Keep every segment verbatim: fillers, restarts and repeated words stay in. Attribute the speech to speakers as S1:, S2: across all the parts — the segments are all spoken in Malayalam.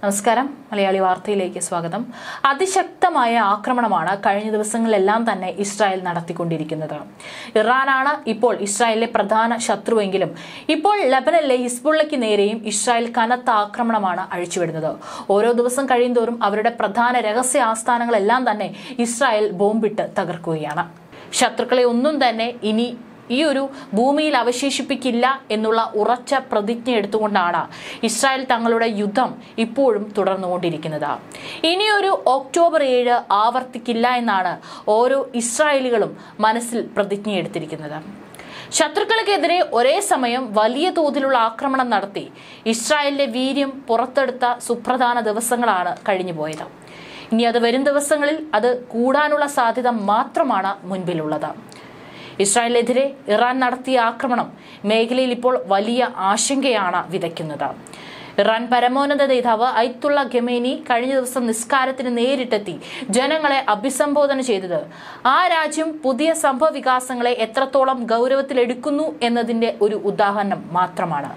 S1: നമസ്കാരം മലയാളി വാർത്തയിലേക്ക് സ്വാഗതം. അതിശക്തമായ ആക്രമണമാണ് കഴിഞ്ഞ ദിവസങ്ങളിലെല്ലാം തന്നെ ഇസ്രായേൽ നടത്തിക്കൊണ്ടിരിക്കുന്നത്. ഇറാനാണ് ഇപ്പോൾ ഇസ്രായേലിലെ പ്രധാന ശത്രുവെങ്കിലും ഇപ്പോൾ ലെബനനിലെ ഹിസ്ബുള്ളയ്ക്ക് നേരെയും ഇസ്രായേൽ കനത്ത ആക്രമണമാണ് അഴിച്ചുവിടുന്നത്. ഓരോ ദിവസം കഴിയുന്തോറും അവരുടെ പ്രധാന രഹസ്യ ആസ്ഥാനങ്ങളെല്ലാം തന്നെ ഇസ്രായേൽ ബോംബിട്ട് തകർക്കുകയാണ്. ശത്രുക്കളെ ഒന്നും തന്നെ ഇനി ഈ ഒരു ഭൂമിയിൽ അവശേഷിപ്പിക്കില്ല എന്നുള്ള ഉറച്ച പ്രതിജ്ഞ എടുത്തുകൊണ്ടാണ് ഇസ്രായേൽ തങ്ങളുടെ യുദ്ധം ഇപ്പോഴും തുടർന്നുകൊണ്ടിരിക്കുന്നത്. ഇനിയൊരു ഒക്ടോബർ ഏഴ് ആവർത്തിക്കില്ല എന്നാണ് ഓരോ ഇസ്രായേലികളും മനസ്സിൽ പ്രതിജ്ഞ എടുത്തിരിക്കുന്നത്. ശത്രുക്കൾക്കെതിരെ ഒരേ സമയം വലിയ തോതിലുള്ള ആക്രമണം നടത്തി ഇസ്രായേലിന്റെ വീര്യം പുറത്തെടുത്ത സുപ്രധാന ദിവസങ്ങളാണ് കഴിഞ്ഞുപോയത്. ഇനി അത് വരും ദിവസങ്ങളിൽ അത് കൂടാനുള്ള സാധ്യത മാത്രമാണ് മുൻപിലുള്ളത്. ഇസ്രായേലിനെതിരെ ഇറാൻ നടത്തിയ ആക്രമണം മേഖലയിൽ ഇപ്പോൾ വലിയ ആശങ്കയാണ് വിതയ്ക്കുന്നത്. ഇറാൻ പരമോന്നത നേതാവ് അയത്തുള്ള ഖമേനി കഴിഞ്ഞ ദിവസം നിസ്കാരത്തിന് നേരിട്ടെത്തി ജനങ്ങളെ അഭിസംബോധന ചെയ്തത് ആ രാജ്യം പുതിയ സംഭവ വികാസങ്ങളെ എത്രത്തോളം ഗൗരവത്തിലെടുക്കുന്നു എന്നതിന്റെ ഒരു ഉദാഹരണം മാത്രമാണ്.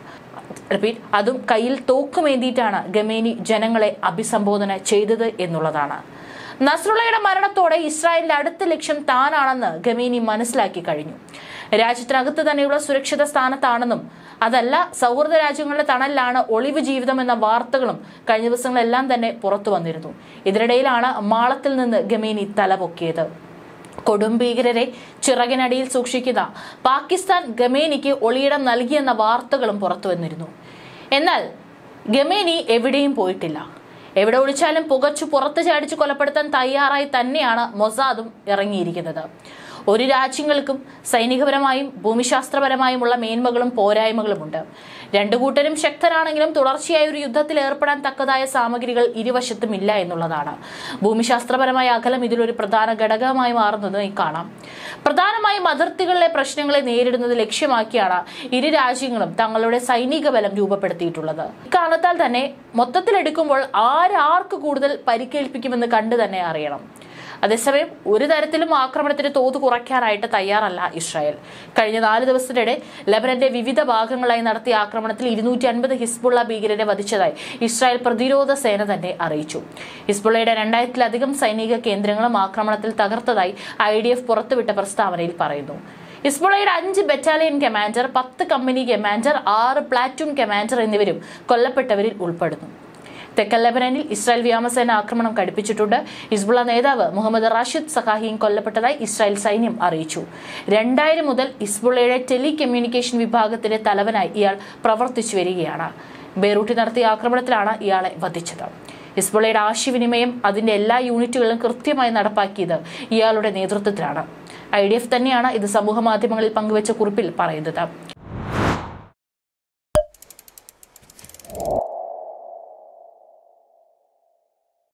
S1: അതും കയ്യിൽ തോക്കുമേന്തിയിട്ടാണ് ഖമേനി ജനങ്ങളെ അഭിസംബോധന ചെയ്തത് എന്നുള്ളതാണ്. നസ്രുള്ളയുടെ മരണത്തോടെ ഇസ്രായേലിന്റെ അടുത്ത ലക്ഷ്യം താനാണെന്ന് ഖമേനി മനസ്സിലാക്കി കഴിഞ്ഞു. രാജ്യത്തിനകത്ത് തന്നെയുള്ള സുരക്ഷിത സ്ഥാനത്താണെന്നും അതല്ല സൗഹൃദ രാജ്യങ്ങളുടെ തണലിലാണ് ഒളിവ് ജീവിതം എന്ന വാർത്തകളും കഴിഞ്ഞ ദിവസങ്ങളെല്ലാം തന്നെ പുറത്തു വന്നിരുന്നു. ഇതിനിടയിലാണ് മാളത്തിൽ നിന്ന് ഖമേനി തലപൊക്കിയത്. കൊടും ഭീകരരെ ചിറകിനടിയിൽ സൂക്ഷിക്കുന്ന പാകിസ്ഥാൻ ഖമേനിക്ക് ഒളിയിടം നൽകിയെന്ന വാർത്തകളും പുറത്തു വന്നിരുന്നു. എന്നാൽ ഖമേനി എവിടെയും പോയിട്ടില്ല. എവിടെ ഒളിച്ചാലും പുകച്ചു പുറത്തു ചാടിച്ച് കൊലപ്പെടുത്താൻ തയ്യാറായി തന്നെയാണ് മൊസാദും ഇറങ്ങിയിരിക്കുന്നത്. ഒരു രാജ്യങ്ങൾക്കും സൈനികപരമായും ഭൂമിശാസ്ത്രപരമായുമുള്ള മേന്മകളും പോരായ്മകളുമുണ്ട്. രണ്ടു കൂട്ടരും ശക്തരാണെങ്കിലും തുടർച്ചയായ ഒരു യുദ്ധത്തിൽ ഏർപ്പെടാൻ തക്കതായ സാമഗ്രികൾ ഇരുവശത്തും ഇല്ല എന്നുള്ളതാണ്. ഭൂമിശാസ്ത്രപരമായ അകലം ഇതിലൊരു പ്രധാന ഘടകമായി മാറുന്നതായി കാണാം. പ്രധാനമായും അതിർത്തികളിലെ പ്രശ്നങ്ങളെ നേരിടുന്നത് ലക്ഷ്യമാക്കിയാണ് ഇരു രാജ്യങ്ങളും തങ്ങളുടെ സൈനിക ബലം രൂപപ്പെടുത്തിയിട്ടുള്ളത്. ഇക്കാരണത്താൽ തന്നെ മൊത്തത്തിലെടുക്കുമ്പോൾ ആരാർക്ക് കൂടുതൽ പരിക്കേൽപ്പിക്കുമെന്ന് കണ്ടു തന്നെ അറിയണം. അതേസമയം ഒരു തരത്തിലും ആക്രമണത്തിന്റെ തോത് കുറയ്ക്കാനായിട്ട് തയ്യാറല്ല ഇസ്രായേൽ. കഴിഞ്ഞ നാല് ദിവസത്തിനിടെ ലെബനന്റെ വിവിധ ഭാഗങ്ങളായി നടത്തിയ ആക്രമണത്തിൽ ഇരുന്നൂറ്റി അൻപത് ഹിസ്ബുള്ള ഭീകരരെ വധിച്ചതായി ഇസ്രായേൽ പ്രതിരോധ സേന തന്നെ അറിയിച്ചു. ഹിസ്ബുള്ളയുടെ രണ്ടായിരത്തിലധികം സൈനിക കേന്ദ്രങ്ങളും ആക്രമണത്തിൽ തകർത്തതായി ഐ ഡി എഫ് പുറത്തുവിട്ട പ്രസ്താവനയിൽ പറയുന്നു. ഹിസ്ബുള്ളയുടെ അഞ്ച് ബറ്റാലിയൻ കമാൻഡർ, പത്ത് കമ്പനി കമാൻഡർ, ആറ് പ്ലാറ്റൂൺ കമാൻഡർ എന്നിവരും കൊല്ലപ്പെട്ടവരിൽ ഉൾപ്പെടുന്നു. തെക്കൻ ലെബനനിൽ ഇസ്രായേൽ വ്യോമസേന ആക്രമണം കടുപ്പിച്ചിട്ടുണ്ട്. ഹിസ്ബുള്ള നേതാവ് മുഹമ്മദ് റാഷിദ് സഖാഹിയും കൊല്ലപ്പെട്ടതായി ഇസ്രായേൽ സൈന്യം അറിയിച്ചു. രണ്ടായിരം മുതൽ ഹിസ്ബുള്ളയുടെ ടെലി കമ്മ്യൂണിക്കേഷൻ വിഭാഗത്തിന്റെ തലവനായി ഇയാൾ പ്രവർത്തിച്ചു വരികയാണ്. ബെയ്റൂട്ടിൽ നടത്തിയ ആക്രമണത്തിലാണ് ഇയാളെ വധിച്ചത്. ഹിസ്ബുള്ളയുടെ ആശയവിനിമയം അതിന്റെ എല്ലാ യൂണിറ്റുകളിലും കൃത്യമായി നടപ്പാക്കിയത് ഇയാളുടെ നേതൃത്വത്തിലാണ്. ഐ ഡി എഫ് തന്നെയാണ് ഇത് സമൂഹ മാധ്യമങ്ങളിൽ പങ്കുവച്ച കുറിപ്പിൽ പറയുന്നത്.